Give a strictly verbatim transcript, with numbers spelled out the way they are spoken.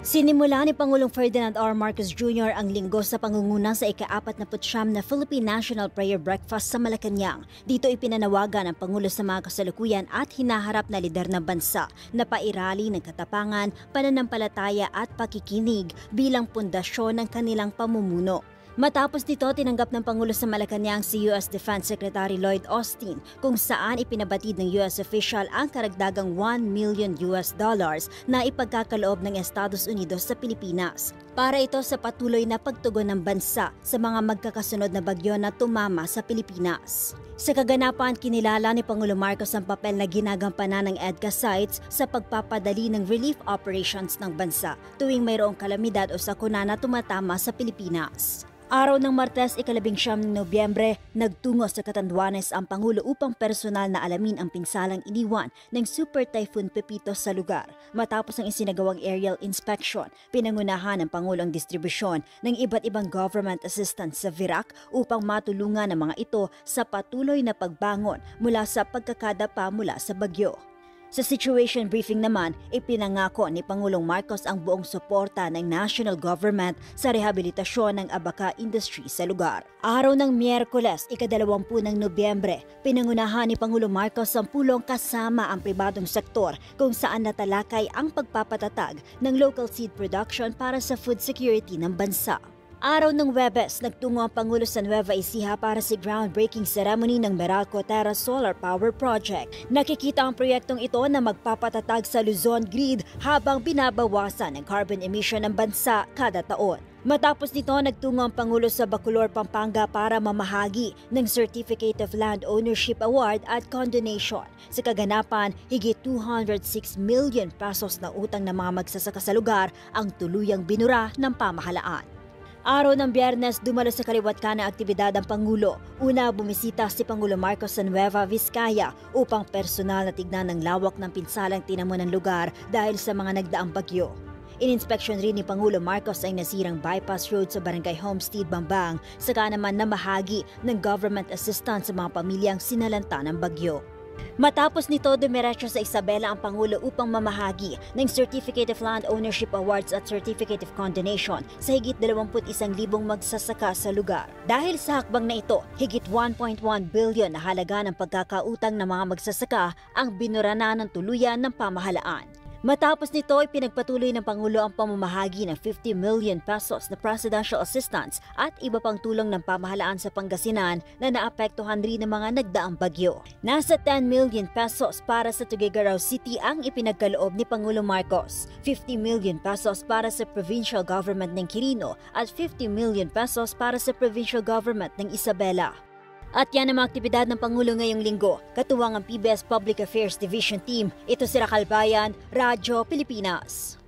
Sinimula ni Pangulong Ferdinand R. Marcos Junior ang linggo sa pangunguna sa ika-apat na putsyam na Philippine National Prayer Breakfast sa Malacanang. Dito ipinanawagan ng Pangulo sa mga kasalukuyan at hinaharap na lider ng bansa na pairali ng katapangan, pananampalataya at pakikinig bilang pundasyon ng kanilang pamumuno. Matapos nito, tinanggap ng Pangulo sa Malacanang si U S Defense Secretary Lloyd Austin kung saan ipinabatid ng U S official ang karagdagang one million U S dollars na ipagkakaloob ng Estados Unidos sa Pilipinas. Para ito sa patuloy na pagtugon ng bansa sa mga magkakasunod na bagyo na tumama sa Pilipinas. Sa kaganapan, kinilala ni Pangulo Marcos ang papel na ginagampanan ng EDCA sites sa pagpapadali ng relief operations ng bansa tuwing mayroong kalamidad o sakuna na tumatama sa Pilipinas. Araw ng Martes, ikalabing siyam ng Nobyembre, nagtungo sa Catanduanes ang Pangulo upang personal na alamin ang pinsalang iniwan ng Super Typhoon Pepito sa lugar. Matapos ang isinagawang aerial inspection, pinangunahan ng Pangulo ang distribusyon ng iba't ibang government assistance sa Virac upang matulungan ang mga ito sa patuloy na pagbangon mula sa pagkakadapa mula sa bagyo. Sa situation briefing naman, ipinangako ni Pangulong Marcos ang buong suporta ng national government sa rehabilitasyon ng abaka industry sa lugar. Araw ng Miyerkules, ikadalawampu ng Nobyembre, pinangunahan ni Pangulo Marcos ang pulong kasama ang pribadong sektor kung saan natalakay ang pagpapatatag ng local seed production para sa food security ng bansa. Araw ng Huwebes, nagtungo ang Pangulo sa Nueva Ecija para sa groundbreaking ceremony ng Meralco Terra Solar Power Project. Nakikita ang proyektong ito na magpapatatag sa Luzon grid habang binabawasan ang carbon emission ng bansa kada taon. Matapos nito, nagtungo ang Pangulo sa Bacolor, Pampanga para mamahagi ng Certificate of Land Ownership Award at Condonation. Sa kaganapan, higit two hundred six million pesos na utang ng mga magsasaka sa lugar ang tuluyang binura ng pamahalaan. Araw ng Biyernes, dumalo sa kaliwat-kan ng aktibidad ang Pangulo. Una, bumisita si Pangulo Marcos sa Nueva Vizcaya upang personal na tignan ng lawak ng pinsalang tinamo ng lugar dahil sa mga nagdaang bagyo. Ininspeksyon rin ni Pangulo Marcos ang nasirang bypass road sa Barangay Homestead, Bambang, saka naman namahagi ng government assistance sa mga pamilyang sinalanta ng bagyo. Matapos nito, dumiretso sa Isabela ang Pangulo upang mamahagi ng Certificate of Land Ownership Awards at Certificate of Condonation sa higit dalawampu't isang libong magsasaka sa lugar. Dahil sa hakbang na ito, higit one point one billion na halaga ng pagkakautang ng mga magsasaka ang binura na ng tuluyan ng pamahalaan. Matapos nito, ipinagpatuloy ng Pangulo ang pamamahagi ng fifty million pesos na presidential assistance at iba pang tulong ng pamahalaan sa Pangasinan na naapektuhan rin ng mga nagdaang bagyo. Nasa ten million pesos para sa Tuguegarao City ang ipinagkaloob ni Pangulo Marcos, fifty million pesos para sa provincial government ng Quirino at fifty million pesos para sa provincial government ng Isabela. At yan ang mga aktibidad ng Pangulo ngayong linggo. Katuwang ang P B S Public Affairs Division Team. Ito si Racal Bayan, Radyo Pilipinas.